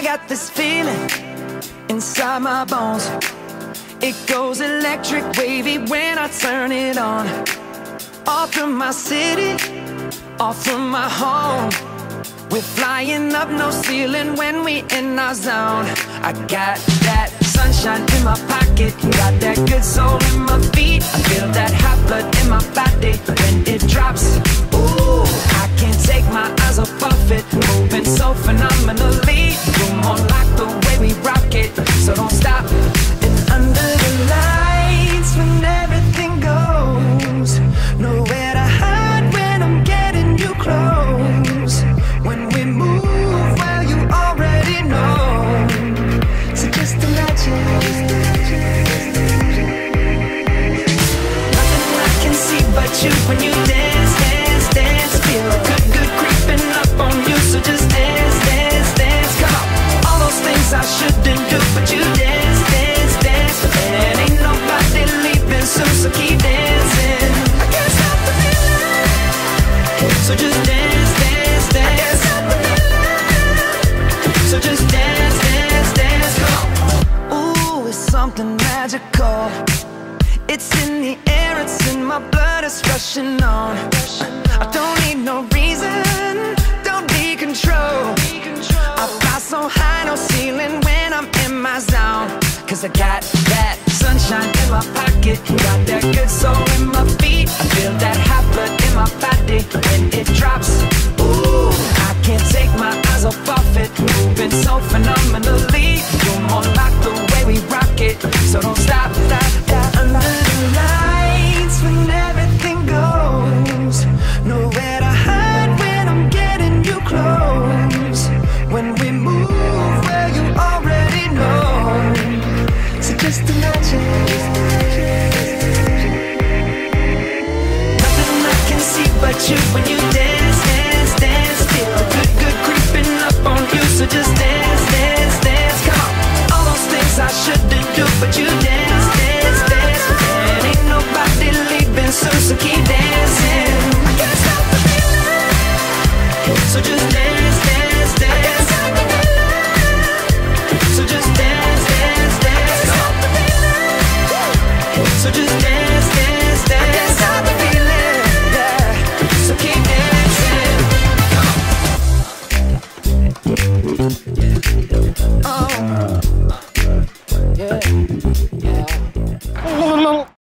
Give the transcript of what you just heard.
got this feeling inside my bones. It goes electric wavy when I turn it on. Off from my city, off from my home. We're flying up, no ceiling when we in our zone. I got that sunshine in my pocket, got that good soul in my feet. I feel that hot blood in my body when it drops. Ooh, I can't take my eyes off of it, moving so phenomenally. You're more like the way we rock it, so don't stop. And under the lights when everything goes, nowhere to hide when I'm getting you close. When we move, well, you already know. So just imagine. Nothing I can see but you when you dance, dance, dance. Feel good, good creeping up on you. So just dance, dance, dance. Come on. All those things I shouldn't do, but you dance, dance, dance. And ain't nobody leaving soon, so keep dancing. I can't stop the feeling. So just dance, dance, dance. So just dance, dance, dance, come on. Ooh, it's something magical. It's in the air, it's in my blood, it's rushing on. I don't need no reason, don't need control. I fly so high, no ceiling when I'm in my zone. Cause I got that sunshine in my pocket, got that good soul in my feet. I feel that hot blood in my body when it drops. Ooh, I can't take my eyes off of it, moving so phenomenally. You're more like the way we rock it, so don't stop, stop, stop. Under the lights when everything goes, nowhere to hide when I'm getting you close. When we move, well, you already know. So just imagine. Nothing I can see but you.